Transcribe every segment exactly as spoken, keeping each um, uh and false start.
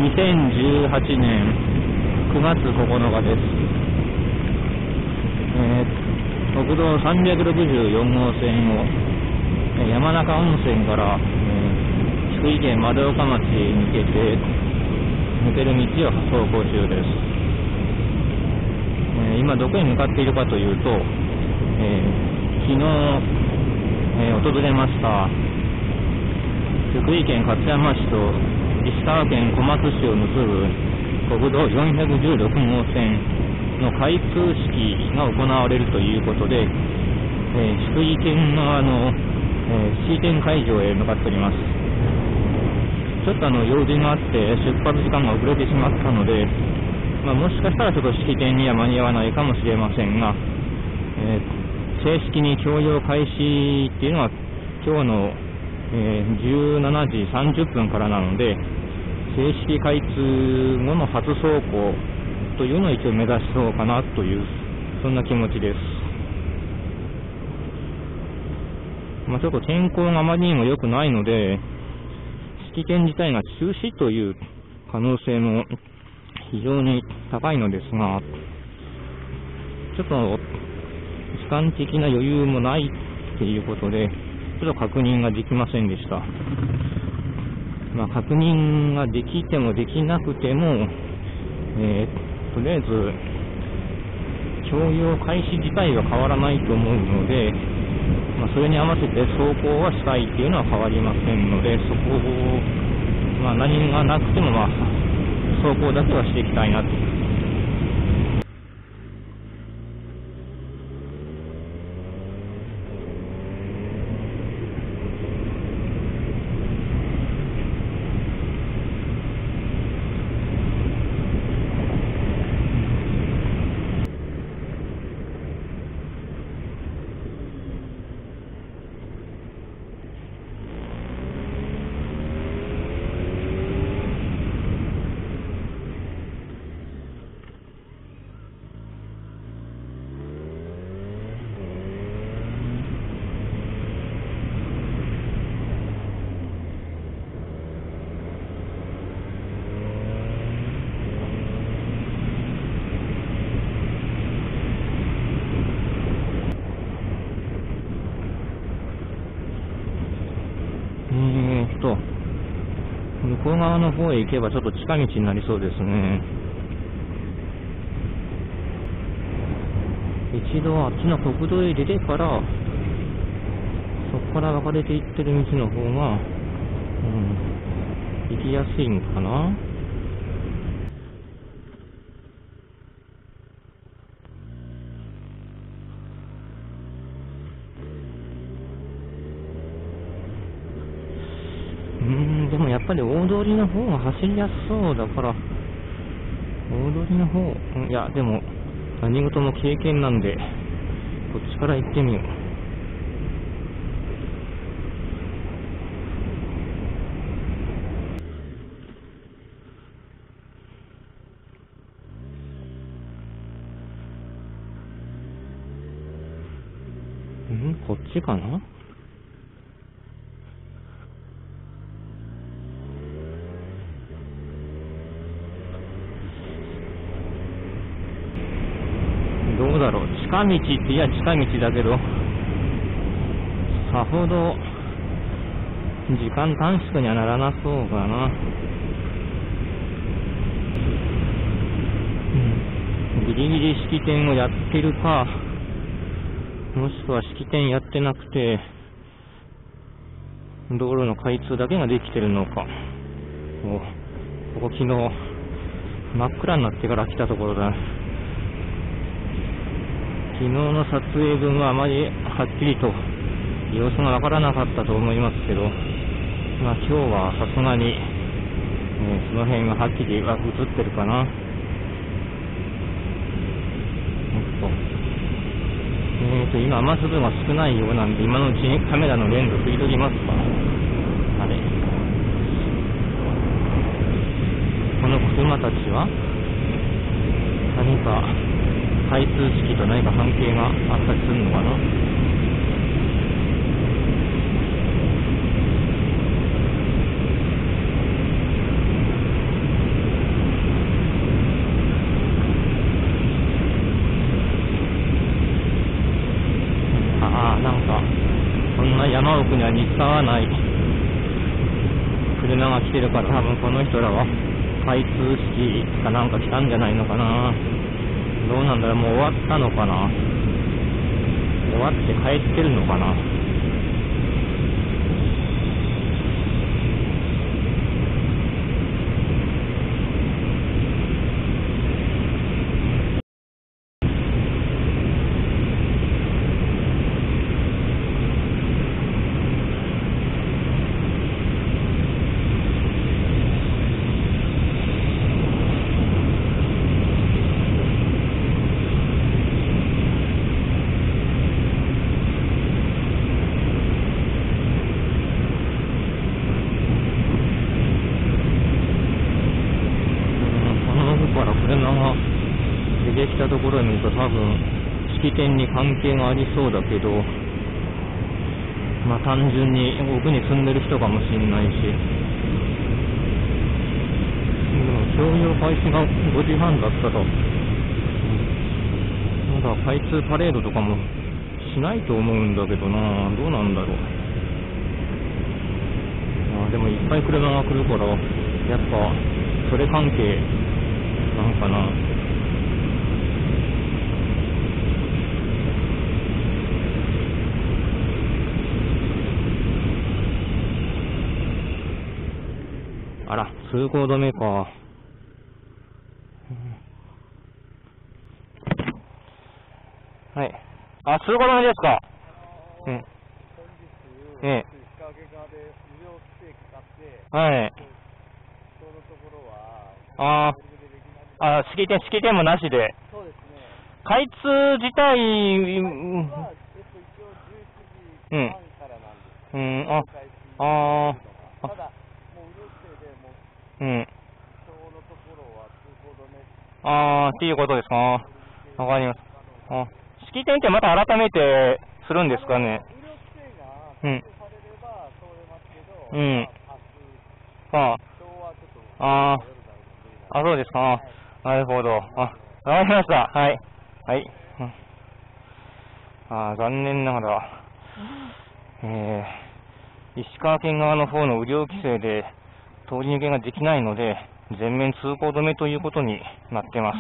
にせんじゅうはちねんくがつここのかです。えー、国道さんびゃくろくじゅうよんごうせんを山中温泉から、えー、福井県丸岡町へ向けて抜ける道を走行中です。えー、今どこへ向かっているかというと、えー、昨日、えー、訪れました福井県勝山市と石川県小松市を結ぶ国道よんひゃくじゅうろくごうせんの開通式が行われるということで、えー、福井県側の、えー、式典会場へ向かっております。ちょっとあの用事があって出発時間が遅れてしまったので、まあ、もしかしたらちょっと式典には間に合わないかもしれませんが、えー、正式に供用開始っていうのは今日の、えー、じゅうしちじさんじゅっぷんからなので、正式開通後の初走行というのを一応目指しそうかなという、そんな気持ちです。まあ、ちょっと天候があまりにも良くないので、式典自体が中止という可能性も非常に高いのですが、ちょっと時間的な余裕もないということで、ちょっと確認ができませんでした。まあ、確認ができてもできなくても、えー、とりあえず供用開始自体は変わらないと思うので、まあ、それに合わせて走行はしたいというのは変わりませんので、そこを、まあ、何がなくても、まあ、走行だけはしていきたいなと。えーっと、向こう側の方へ行けばちょっと近道になりそうですね。一度あっちの国道へ出てから、そこから分かれていってる道の方が、うん、行きやすいのかな。うーん、でもやっぱり大通りの方が走りやすそうだから、大通りの方、いや、でも、何事も経験なんで、こっちから行ってみよう。ん、こっちかな。どうだろう、近道っていや近道だけど、さほど時間短縮にはならなそうかな。うん、ギリギリ式典をやってるか、もしくは式典やってなくて道路の開通だけができてるのか。お、ここ昨日真っ暗になってから来たところだ。昨日の撮影分はあまりはっきりと様子がわからなかったと思いますけど、まあ今日はさすがに、えー、その辺がはっきりは映ってるかな。えーと今雨粒が少ないようなんで、今のうちにカメラのレンズ振り取りますか。あれ、この車たちは何か開通式と何か関係があったりするのかな。 使わない車が来てるから、多分この人らは開通式かなんか来たんじゃないのかな。どうなんだろう、もう終わったのかな、終わって帰ってるのかな。出てきたところを見ると多分式典に関係がありそうだけど、まあ単純に奥に住んでる人かもしれないし、でも商業開始がごじはんだったと、まだ開通パレードとかもしないと思うんだけどな、どうなんだろう。あでもいっぱい車が来るから、やっぱそれ関係なんかな。あら、通行止めか。はい。あ、通行止めですか。うん。ええ。はい。ああ、式典、式典もなしで。そうですね。開通自体、うん。うん、あ、ああ。うん。ああ、っていうことですか。わかります。あ、式典ってまた改めてするんですかね。うん。うん。ああ。あ、そうですか。なるほど。あ、わかりました。はい。はい。うん、あ、残念ながら、えー、石川県側の方の雨量規制で通り抜けができないので、全面通行止めということになってます。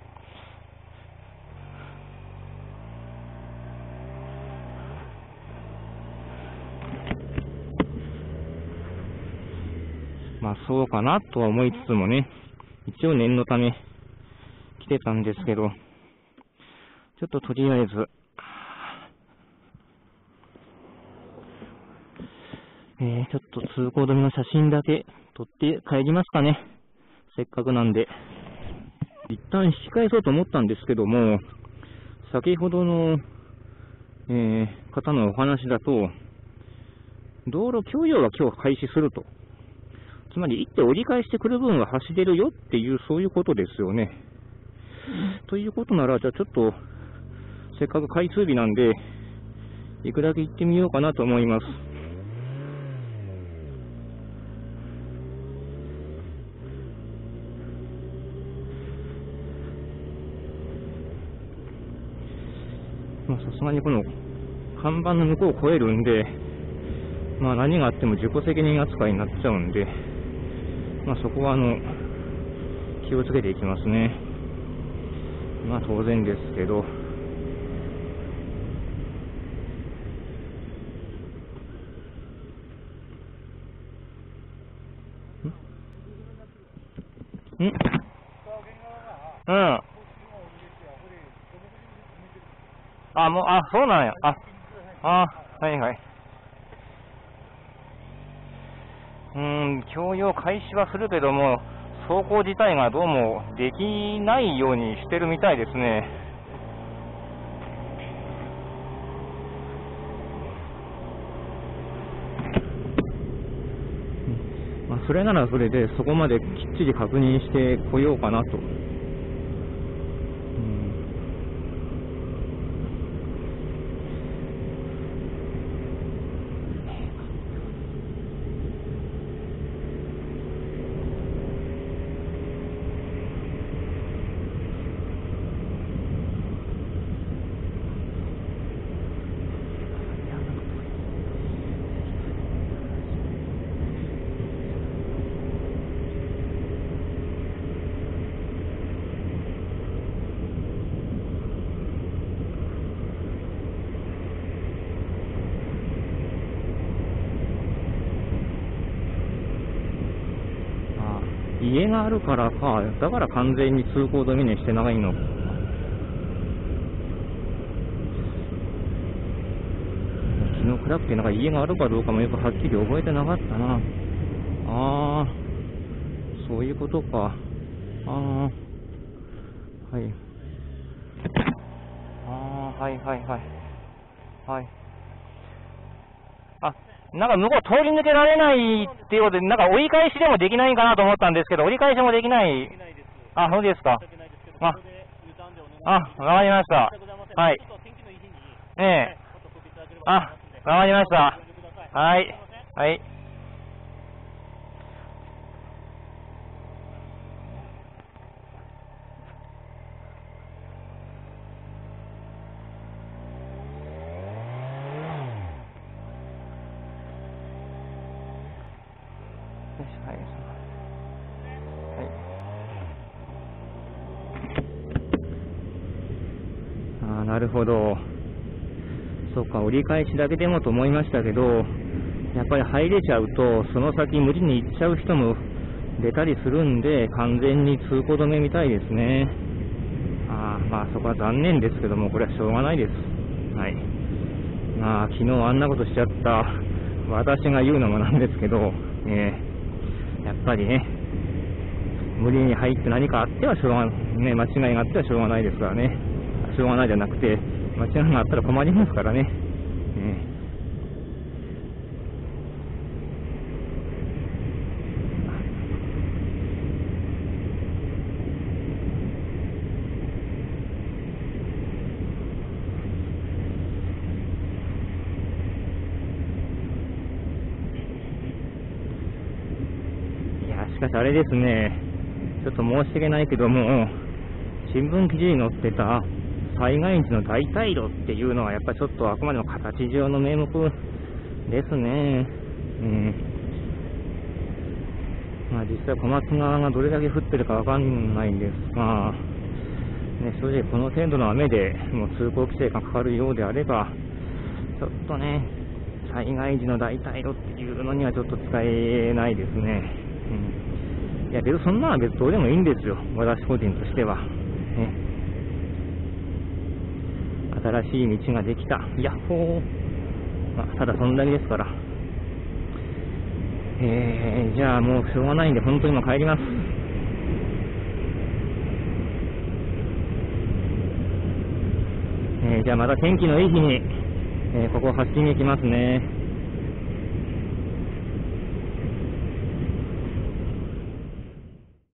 まあそうかなとは思いつつもね、一応念のため来てたんですけど、ちょっととりあえず、えー、ちょっと通行止めの写真だけ撮って帰りますかね。せっかくなんで。一旦引き返そうと思ったんですけども、先ほどの、えー、方のお話だと、道路供与は今日開始すると。つまり行って折り返してくる分は走れるよっていう、そういうことですよね。ということなら、じゃあちょっと、せっかく開通日なんで、行くだけ行ってみようかなと思います。まあさすがにこの看板の向こうを越えるんで、まあ何があっても自己責任扱いになっちゃうんで、まあそこはあの、気をつけていきますね。まあ当然ですけど、んんうん。あ、もう、あ、そうなんや。あ、あ、はいはい。うーん、供用開始はするけども、走行自体がどうもできないようにしてるみたいですね。まあ、それならそれで、そこまできっちり確認してこようかなと。 家があるからか、だから完全に通行止めにしてないの。昨日暗くてなんか家があるかどうかもよくはっきり覚えてなかったな。あー、そういうことか。あー、はい。あー、はいはいはい。はい。あ、なんか向こう通り抜けられないっていうことで、なんか折り返しでもできないかなと思ったんですけど、折り返しもできない。あ、そうですか。あ、あ、わかりました。はい。ええ。あ、わかりました。はい。はい。はい。ああ、なるほど。そうか、折り返しだけでもと思いましたけど、やっぱり入れちゃうと、その先無理に行っちゃう人も出たりするんで、完全に通行止めみたいですね。ああ、まあそこは残念ですけども、これはしょうがないです。はい。まあ昨日あんなことしちゃった私が言うのもなんですけど、えー、やっぱりね、無理に入って何かあってはしょうがない、ね、間違いがあってはしょうがないですからね。しょうがないじゃなくて、間違いがあったら困りますからね。えーしかしあれですね、ちょっと申し訳ないけども、新聞記事に載ってた災害時の代替路っていうのはやっぱりちょっとあくまでも形上の名目ですね。うん。まあ実際小松川がどれだけ降ってるかわかんないんですが、ね、正直この程度の雨でもう通行規制がかかるようであれば、ちょっとね、災害時の代替路っていうのにはちょっと使えないですね。うん、いや、別にそんなのは別にどうでもいいんですよ、私個人としては。ね、新しい道ができた、ヤッホー、まあ、ただそんだけですから。えー、じゃあもうしょうがないんで、本当にもう帰ります。えー、じゃあまた天気のいい日に、えー、ここを走りに行きますね。